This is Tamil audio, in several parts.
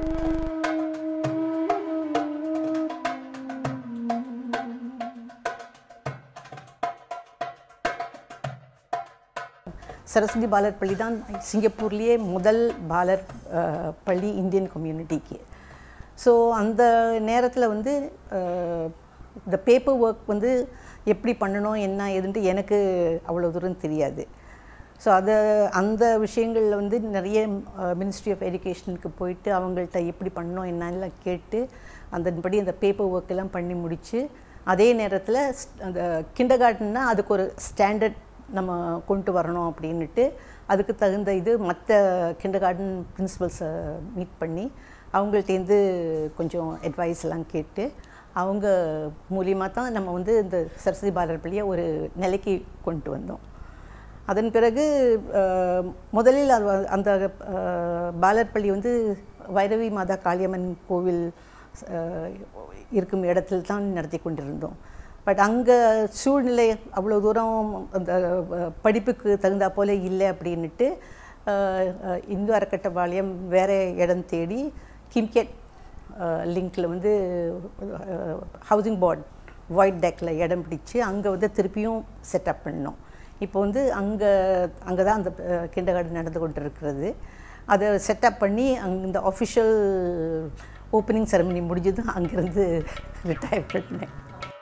சரஸ்வதி பாலர் பள்ளி தான் சிங்கப்பூர்லேயே முதல் பாலர் பள்ளி இந்தியன் கம்யூனிட்டிக்கு. ஸோ அந்த நேரத்தில் வந்து இந்த பேப்பர் ஒர்க் வந்து எப்படி பண்ணணும் என்ன ஏதுன்ட்டு எனக்கு அவ்வளோ தூரம் தெரியாது. ஸோ அந்த விஷயங்களில் வந்து நிறைய மினிஸ்ட்ரி ஆஃப் எஜுகேஷனுக்கு போயிட்டு அவங்கள்ட்ட எப்படி பண்ணணும் என்னெல்லாம் கேட்டு அதன்படி அந்த பேப்பர் ஒர்க் எல்லாம் பண்ணி முடித்து, அதே நேரத்தில் அந்த கிண்டர் கார்டன்னா அதுக்கு ஒரு ஸ்டாண்டர்ட் நம்ம கொண்டு வரணும் அப்படின்ட்டு அதுக்கு தகுந்த இது மற்ற கிண்டர் கார்டன் பிரின்சிபல்ஸை மீட் பண்ணி அவங்கள்ட்டேருந்து கொஞ்சம் அட்வைஸ் எல்லாம் கேட்டு அவங்க மூலியமாக தான் நம்ம வந்து இந்த சரஸ்வதி பாலர் பள்ளியை ஒரு நிலைக்கு கொண்டு வந்தோம். அதன் பிறகு முதலில் அந்த பாலர் பள்ளி வந்து வைரவி மாதா காளியம்மன் கோவில் இருக்கும் இடத்துல தான் நடத்தி கொண்டிருந்தோம். பட் அங்கே சூழ்நிலை அவ்வளோ தூரம் அந்த படிப்புக்கு தகுந்தா போல் இல்லை அப்படின்ட்டு இந்து அறக்கட்டளையம் வேறு இடம் தேடி கிம்கேட் லிங்கில் வந்து ஹவுசிங் போர்ட் வாய்ட் டெக்கில் இடம் பிடிச்சி அங்கே வந்து திருப்பியும் செட்டப் பண்ணோம். இப்போ வந்து அங்கே தான் அந்த கிண்டர் கார்டன் நடந்து கொண்டு இருக்கிறது. அதை செட்டப் பண்ணி இந்த ஆஃபிஷியல் ஓப்பனிங் செரமனி முடிஞ்சது அங்கேருந்து ரிட்டையர் பண்ணேன்.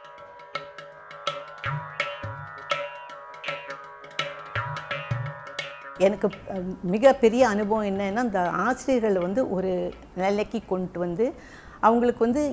எனக்கு மிகப்பெரிய அனுபவம் என்னன்னா, இந்த ஆசிரியர்களை வந்து ஒரு நிலைக்கு கொண்டு வந்து அவங்களுக்கு வந்து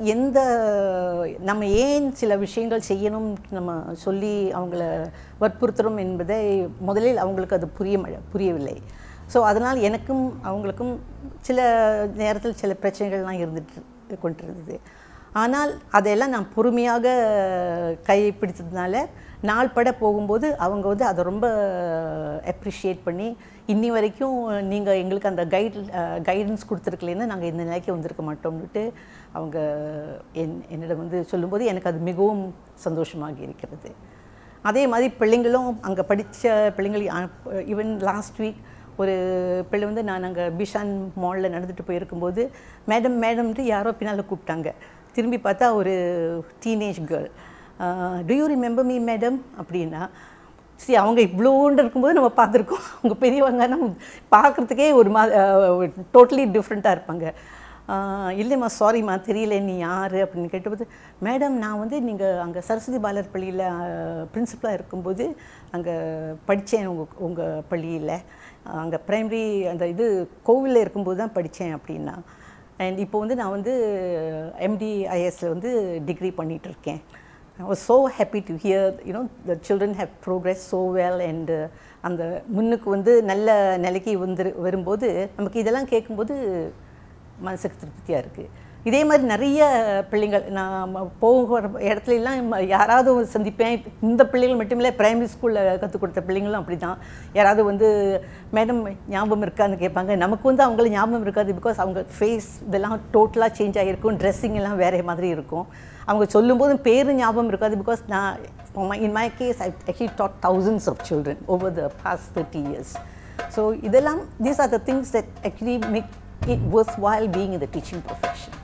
நம்ம ஏன் சில விஷயங்கள் செய்யணும் நம்ம சொல்லி அவங்கள வற்புறுத்துகிறோம் என்பதை முதலில் அவங்களுக்கு அது புரியவில்லை. ஸோ அதனால் எனக்கும் அவங்களுக்கும் சில நேரத்தில் சில பிரச்சனைகள்லாம் இருந்துட்டு கொண்டிருந்தது. ஆனால் அதையெல்லாம் நான் பொறுமையாக கைப்பிடித்ததுனால நாள் பட போகும்போது அவங்க வந்து அதை ரொம்ப அப்ரிஷியேட் பண்ணி இன்னி வரைக்கும் நீங்கள் எங்களுக்கு அந்த கைடன்ஸ் கொடுத்துருக்கலன்னா நாங்கள் இந்த நிலைக்கு வந்திருக்க மாட்டோம்னுட்டு அவங்க என்னிடம் வந்து சொல்லும்போது எனக்கு அது மிகவும் சந்தோஷமாக இருக்கிறது. அதே மாதிரி பிள்ளைங்களும் அங்கே படித்த பிள்ளைங்கள் ஈவன் லாஸ்ட் வீக் ஒரு பிள்ளை வந்து நான் அங்கே பிஷான் மாலில் நடந்துட்டு போயிருக்கும்போது மேடம்ட்டு யாரோ பின்னால் கூப்பிட்டாங்க. திரும்பி பார்த்தா ஒரு teenage girl. Do you remember me madam அப்படின்னா, சரி அவங்க இவ்வளோண்டு இருக்கும்போது நம்ம பார்த்துருக்கோம். அவங்க பெரியவங்க நம்ம பார்க்குறதுக்கே ஒரு டோட்டலி டிஃப்ரெண்ட்டாக இருப்பாங்க. இல்லைம்மா சாரிம்மா தெரியல நீ யார் அப்படின்னு கேட்டபோது, மேடம் நான் வந்து நீங்கள் அங்கே சரஸ்வதி பாலர் பள்ளியில் பிரின்சிபலாக இருக்கும்போது அங்கே படித்தேன் உங்கள் பள்ளியில். அங்கே ப்ரைமரி அந்த கோவிலில் இருக்கும்போது தான் படித்தேன் அப்படின்னா. அண்ட் இப்போ வந்து நான் வந்து MDISல வந்து டிகிரி பண்ணிகிட்ருக்கேன். I was so happy to hear, the children have progressed so well and அந்த முன்னுக்கு வந்து நல்ல நிலைக்கு வரும்போது நமக்கு இதெல்லாம் கேட்கும்போது மனசுக்கு திருப்தியாக இருக்குது. இதே மாதிரி நிறைய பிள்ளைங்கள் நான் போகிற இடத்துலலாம் யாராவது சந்திப்பேன். இந்த பிள்ளைகள் மட்டும் இல்லை, ப்ரைமரி ஸ்கூலில் கற்றுக் கொடுத்த பிள்ளைங்களும் அப்படி தான். யாராவது வந்து மேடம் ஞாபகம் இருக்கான்னு கேட்பாங்க. நமக்கு வந்து அவங்கள ஞாபகம் இருக்காது. பிகாஸ் அவங்க ஃபேஸ் இதெல்லாம் டோட்டலாக சேஞ்ச் ஆகிருக்கும். ட்ரெஸ்ஸிங் எல்லாம் வேறு மாதிரி இருக்கும். அவங்க சொல்லும்போது பேர் ஞாபகம் இருக்காது. பிகாஸ் நான் in my case I actually taught thousands of children over the past 30 years. So இதெல்லாம் these are the things that actually make it worthwhile being in the teaching profession.